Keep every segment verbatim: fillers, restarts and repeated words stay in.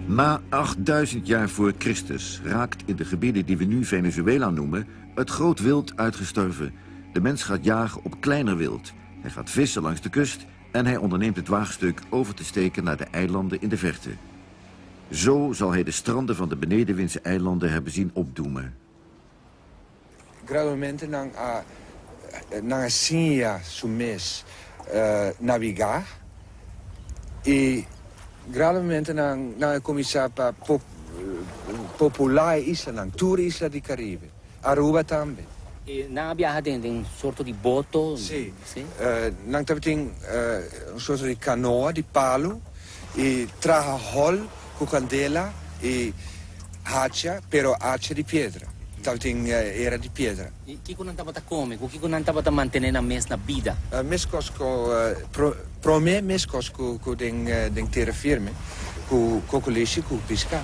Na achtduizend jaar voor Christus raakt in de gebieden die we nu Venezuela noemen het groot wild uitgestorven. De mens gaat jagen op kleiner wild. Hij gaat vissen langs de kust en hij onderneemt het waagstuk over te steken naar de eilanden in de verte. Zo zal hij de stranden van de benedenwindse eilanden hebben zien opdoemen. Gradualmente nang a nang a sinha sumes navigar e gradualmente nang nang começar pa pop, popular isla nang tour isla di Caribe, Aruba também. E na viagem tem um sorto de boto? Sim. Sim. Uh, nang tem uh, um sorto de canoa de palo e traja hol com candela e hacha, pero hacha de pedra. Talvez uh, era de pedra. E que que não estava a comer? O que que não estava a manter na mesma vida? Uh, mescos com uh, pro, pro me mescos com com den uh, den terra firme, com cocoliche, com pescar.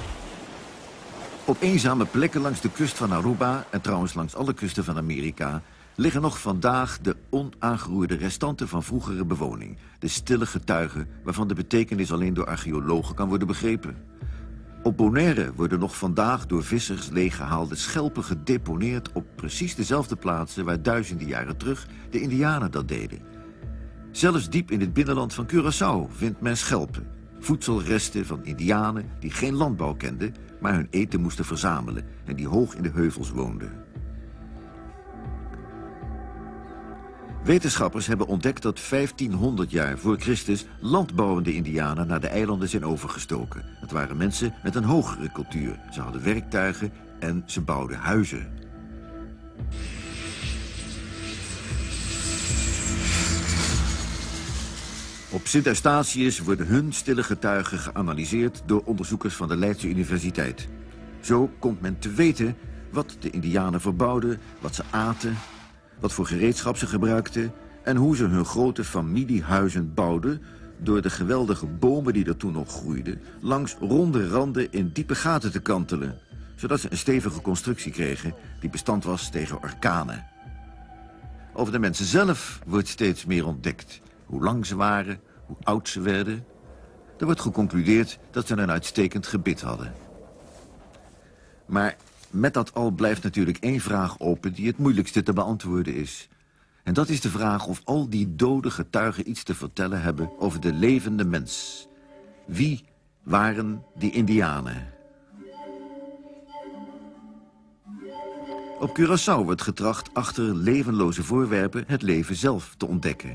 Op eenzame plekken langs de kust van Aruba en trouwens langs alle kusten van Amerika liggen nog vandaag de onaangeroerde restanten van vroegere bewoning. De stille getuigen waarvan de betekenis alleen door archeologen kan worden begrepen. Op Bonaire worden nog vandaag door vissers leeggehaalde schelpen gedeponeerd op precies dezelfde plaatsen waar duizenden jaren terug de Indianen dat deden. Zelfs diep in het binnenland van Curaçao vindt men schelpen. Voedselresten van Indianen die geen landbouw kenden, maar hun eten moesten verzamelen en die hoog in de heuvels woonden. Wetenschappers hebben ontdekt dat vijftienhonderd jaar voor Christus landbouwende Indianen naar de eilanden zijn overgestoken. Het waren mensen met een hogere cultuur. Ze hadden werktuigen en ze bouwden huizen. Op Sint Eustatius worden hun stille getuigen geanalyseerd door onderzoekers van de Leidse Universiteit. Zo komt men te weten wat de Indianen verbouwden, wat ze aten, wat voor gereedschap ze gebruikten en hoe ze hun grote familiehuizen bouwden door de geweldige bomen die er toen nog groeiden langs ronde randen in diepe gaten te kantelen, zodat ze een stevige constructie kregen die bestand was tegen orkanen. Over de mensen zelf wordt steeds meer ontdekt. Hoe lang ze waren, hoe oud ze werden. Er wordt geconcludeerd dat ze een uitstekend gebit hadden. Maar met dat al blijft natuurlijk één vraag open die het moeilijkste te beantwoorden is. En dat is de vraag of al die dode getuigen iets te vertellen hebben over de levende mens. Wie waren die Indianen? Op Curaçao wordt getracht achter levenloze voorwerpen het leven zelf te ontdekken.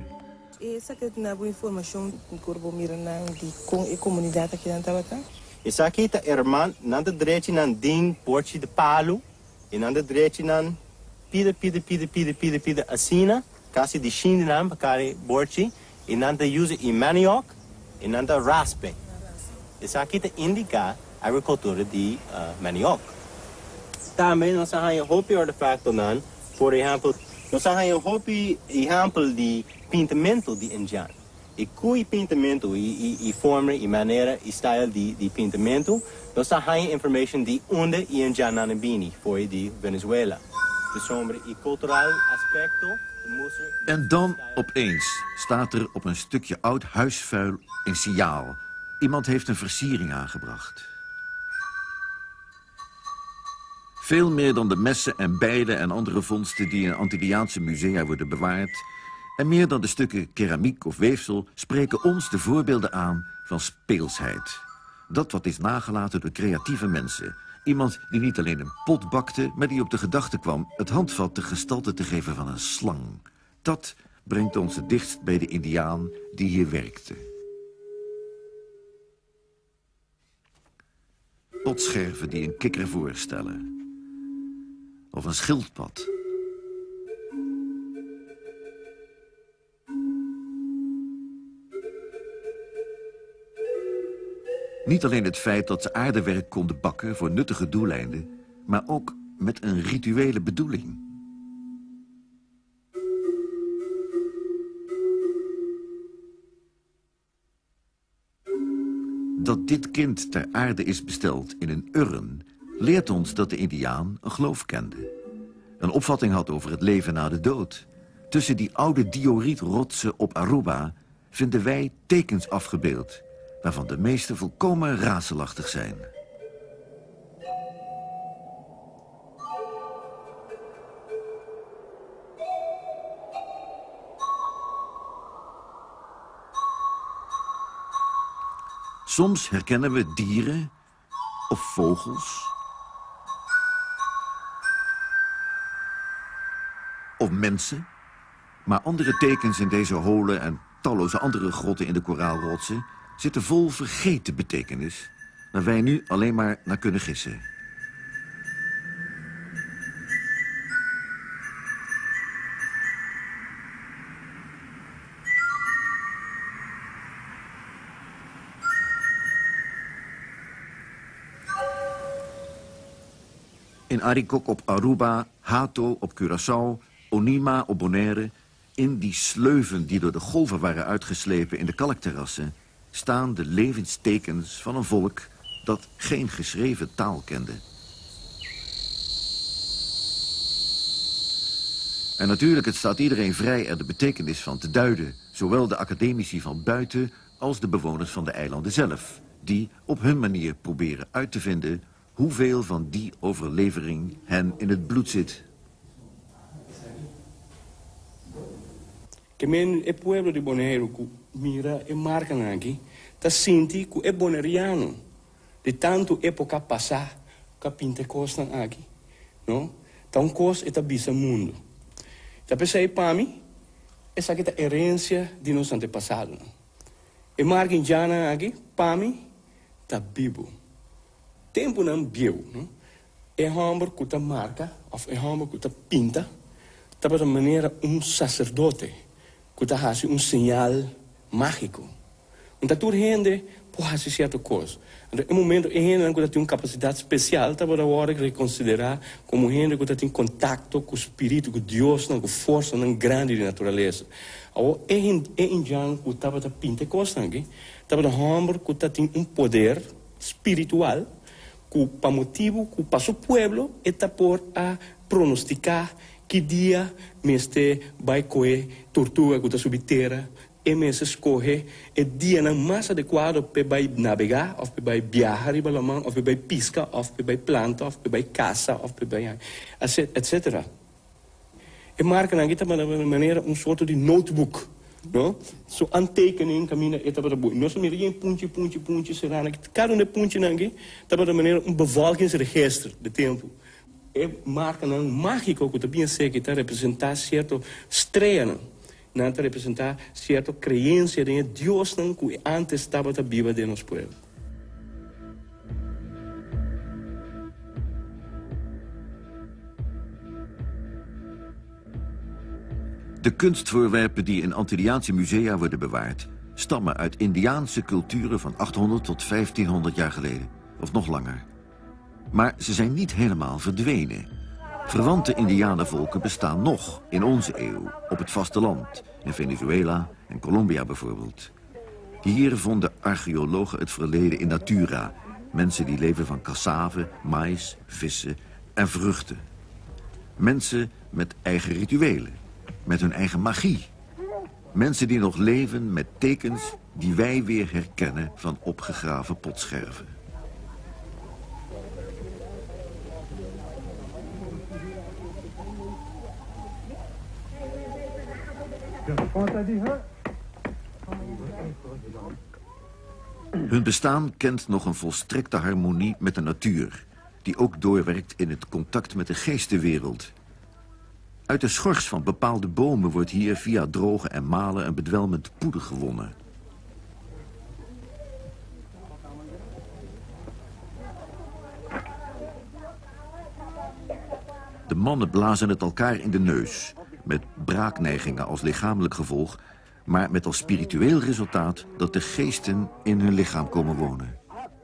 Isa kita irman nan de drechi nan ding porchi de palo e nan de drechi nan pide pide pide pide pide pide asina kasi di shindi nan bakari borchi e nan de use i manioc e nan de raspe. Isa kita indica agricultura di uh, manioc. Também nós temos um hopi artefacto nan, por exemplo, nós temos um hopi exemplo de pintamento de indiano. E cui pintamento, e, e, e forma, e maneira, e style de, de pintamento, nós temos informação de onde e indiano bini, foi de Venezuela. De sombra e cultural aspecto. En dan opeens staat er op een stukje oud huisvuil een signaal. Iemand heeft een versiering aangebracht. Veel meer dan de messen en bijlen en andere vondsten die in Antilliaanse musea worden bewaard, en meer dan de stukken keramiek of weefsel spreken ons de voorbeelden aan van speelsheid. Dat wat is nagelaten door creatieve mensen. Iemand die niet alleen een pot bakte, maar die op de gedachte kwam het handvat de gestalte te geven van een slang. Dat brengt ons het dichtst bij de Indiaan die hier werkte. Potscherven die een kikker voorstellen. Of een schildpad. Niet alleen het feit dat ze aardewerk konden bakken voor nuttige doeleinden, maar ook met een rituele bedoeling. Dat dit kind ter aarde is besteld in een urn leert ons dat de Indiaan een geloof kende. Een opvatting had over het leven na de dood. Tussen die oude diorietrotsen op Aruba vinden wij tekens afgebeeld waarvan de meeste volkomen raadselachtig zijn. Soms herkennen we dieren of vogels of mensen, maar andere tekens in deze holen en talloze andere grotten in de koraalrotsen zitten vol vergeten betekenis, waar wij nu alleen maar naar kunnen gissen. In Arikok op Aruba, Hato op Curaçao, Onima op Bonaire, in die sleuven die door de golven waren uitgeslepen in de kalkterrassen, staan de levenstekens van een volk dat geen geschreven taal kende. En natuurlijk, het staat iedereen vrij er de betekenis van te duiden, zowel de academici van buiten als de bewoners van de eilanden zelf, die op hun manier proberen uit te vinden hoeveel van die overlevering hen in het bloed zit. Que men e pueblo de Bonaire ku mira e marca aqui, ta sinti ku e bonaireano de tanto época passar, ka pinte costan aqui, no? Ta un cos e ta bisa mundo. Ta pensei para mim, essa aqui é a herência de nossos antepassados. E marca indiana aqui, para mim, ta bibo. Tempo não biu, no? E hamburg ku ta marca, of e hamburg ku ta pinta, ta para maneira um sacerdote. Que está fazendo um sinal mágico. Então, toda gente pode fazer certa coisa. Então, em momento, a gente que tem uma capacidade especial, está para hora reconsiderar como gente que tem contato com o Espírito, com Deus, com a força grande da natureza. Agora, é indiano que está para pintar coisas, está para homem que tem um poder espiritual, que para motivo, que para o povo, está por a pronosticar que dia este vai coer tortuga que está sobre terra, e mês escorre o dia mais adequado para navegar, ou para viajar, ou para pescar, ou para plantar, ou para caçar, ou para etcétera. E marca aqui de uma maneira um sorte de notebook, não? So aantekening caminha e para boa. Nós não iríamos ponte, ponte, ponte, será que cada um de ponte aqui, de uma maneira um bevolkingsregister de tempo. É marca não mágico que também sei que está representar certo estreia, não está representar certa crença de Deus não que antes estava a viva de nosso povo. De kunstvoorwerpen die in Antilliaanse musea worden bewaard, stammen uit Indiaanse culturen van achthonderd tot vijftienhonderd jaar geleden, of nog langer. Maar ze zijn niet helemaal verdwenen. Verwante Indianenvolken bestaan nog in onze eeuw op het vasteland, in Venezuela en Colombia bijvoorbeeld. Hier vonden archeologen het verleden in natura, mensen die leven van cassave, maïs, vissen en vruchten. Mensen met eigen rituelen, met hun eigen magie. Mensen die nog leven met tekens die wij weer herkennen van opgegraven potscherven. Hun bestaan kent nog een volstrekte harmonie met de natuur, die ook doorwerkt in het contact met de geestenwereld. Uit de schors van bepaalde bomen wordt hier via drogen en malen een bedwelmend poeder gewonnen. De mannen blazen het elkaar in de neus, met braakneigingen als lichamelijk gevolg, maar met als spiritueel resultaat dat de geesten in hun lichaam komen wonen.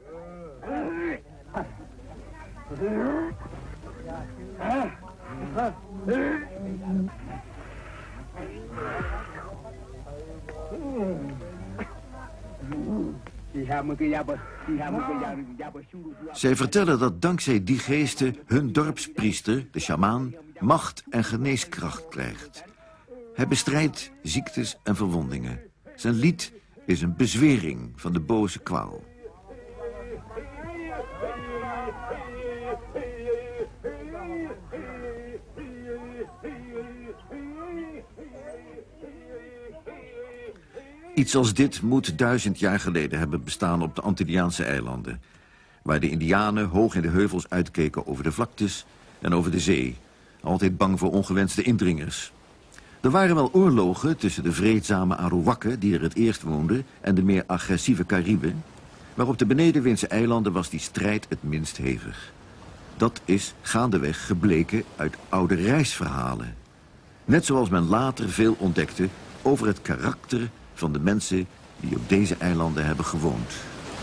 Zij vertellen dat dankzij die geesten hun dorpspriester, de sjamaan, macht en geneeskracht krijgt. Hij bestrijdt ziektes en verwondingen. Zijn lied is een bezwering van de boze kwaal. Iets als dit moet duizend jaar geleden hebben bestaan op de Antilliaanse eilanden, waar de Indianen hoog in de heuvels uitkeken over de vlaktes en over de zee, altijd bang voor ongewenste indringers. Er waren wel oorlogen tussen de vreedzame Arawakken, die er het eerst woonden, en de meer agressieve Cariben, maar op de benedenwindse eilanden was die strijd het minst hevig. Dat is gaandeweg gebleken uit oude reisverhalen. Net zoals men later veel ontdekte over het karakter van de mensen die op deze eilanden hebben gewoond.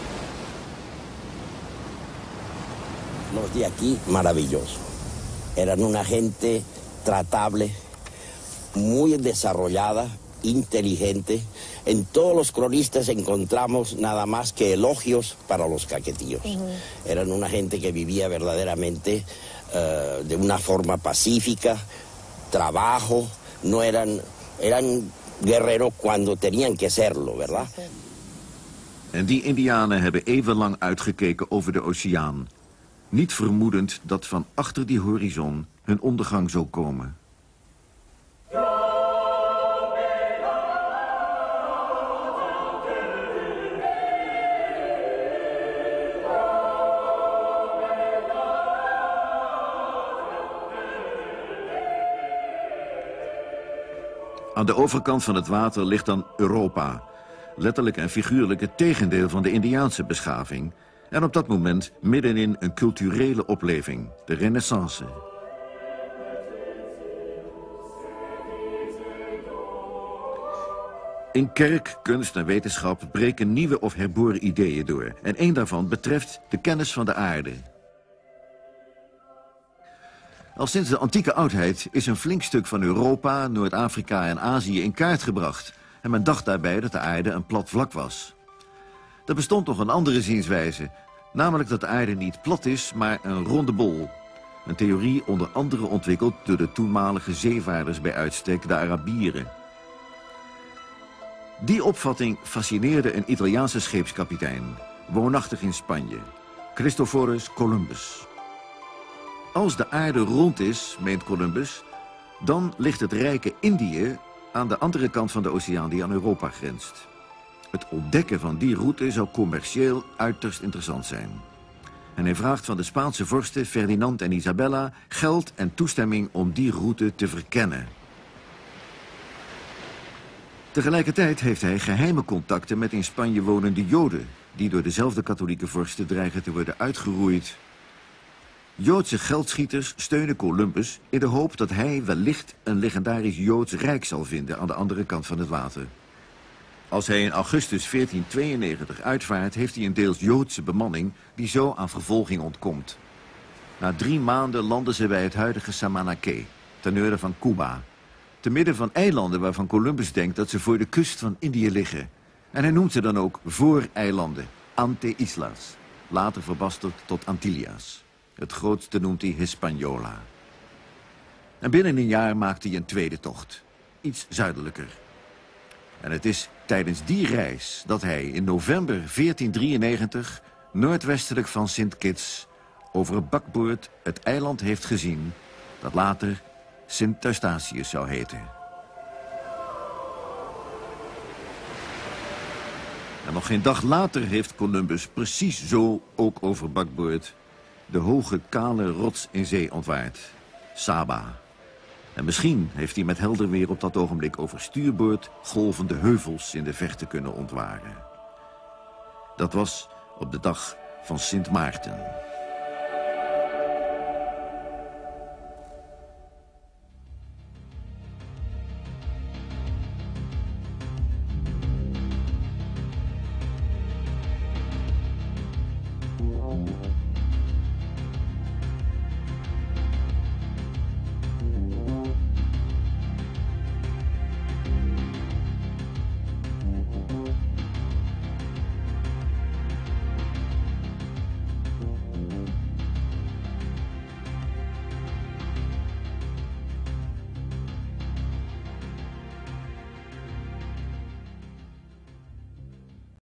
Los de aquí, maravilloso. Eran una gente tratable, muy desarrollada, inteligente. En todos los cronistas encontramos nada más que elogios para los caquetillos. Uh-huh. Eran una gente que vivía verdaderamente uh, de una forma pacífica, trabajo, no eran, eran guerreros cuando tenían que serlo, ¿verdad? En die Indianen hebben eeuwenlang uitgekeken over de oceaan, niet vermoedend dat van achter die horizon hun ondergang zou komen. Aan de overkant van het water ligt dan Europa, letterlijk en figuurlijk het tegendeel van de Indiaanse beschaving, en op dat moment middenin een culturele opleving, de Renaissance. In kerk, kunst en wetenschap breken nieuwe of herboren ideeën door, en één daarvan betreft de kennis van de aarde. Al sinds de antieke oudheid is een flink stuk van Europa, Noord-Afrika en Azië in kaart gebracht. En men dacht daarbij dat de aarde een plat vlak was. Er bestond nog een andere zienswijze, namelijk dat de aarde niet plat is, maar een ronde bol. Een theorie onder andere ontwikkeld door de toenmalige zeevaarders bij uitstek, de Arabieren. Die opvatting fascineerde een Italiaanse scheepskapitein, woonachtig in Spanje, Christophorus Columbus. Als de aarde rond is, meent Columbus, dan ligt het rijke Indië aan de andere kant van de oceaan die aan Europa grenst. Het ontdekken van die route zou commercieel uiterst interessant zijn. En hij vraagt van de Spaanse vorsten Ferdinand en Isabella geld en toestemming om die route te verkennen. Tegelijkertijd heeft hij geheime contacten met in Spanje wonende Joden, die door dezelfde katholieke vorsten dreigen te worden uitgeroeid. Joodse geldschieters steunen Columbus in de hoop dat hij wellicht een legendarisch Joods rijk zal vinden aan de andere kant van het water. Als hij in augustus veertien tweeënnegentig uitvaart, heeft hij een deels Joodse bemanning die zo aan vervolging ontkomt. Na drie maanden landen ze bij het huidige Samanaké, ten noorden van Cuba, te midden van eilanden waarvan Columbus denkt dat ze voor de kust van Indië liggen. En hij noemt ze dan ook vooreilanden, Ante-Islas, later verbasterd tot Antillias. Het grootste noemt hij Hispaniola. En binnen een jaar maakt hij een tweede tocht, iets zuidelijker. En het is tijdens die reis dat hij in november veertien drieënnegentig... noordwestelijk van Sint Kitts over bakboord het eiland heeft gezien dat later Sint Eustatius zou heten. En nog geen dag later heeft Columbus precies zo ook over bakboord de hoge kale rots in zee ontwaard, Saba. En misschien heeft hij met helder weer op dat ogenblik over stuurboord golvende heuvels in de verte kunnen ontwaren. Dat was op de dag van Sint Maarten.